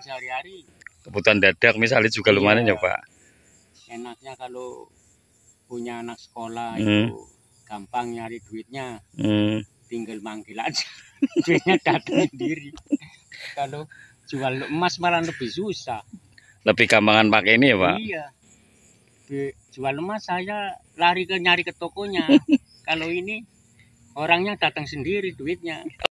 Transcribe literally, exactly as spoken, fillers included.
sehari-hari. Kebutuhan dadak misalnya juga Iya. lumayan ya Pak. Enaknya kalau punya anak sekolah Hmm. itu gampang nyari duitnya, Hmm. tinggal manggil aja, duitnya datang sendiri. Kalau jual emas malah lebih susah. Lebih gampangan pakai ini ya Pak. Iya, Di- jual emas saya lari ke nyari ke tokonya. Kalau ini orangnya datang sendiri duitnya.